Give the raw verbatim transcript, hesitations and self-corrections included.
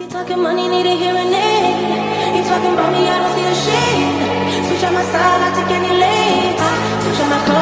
You talking money, need a hearing aid. You talking about me, I don't see a shade. Switch on my side, I take any lane. Switch on my car.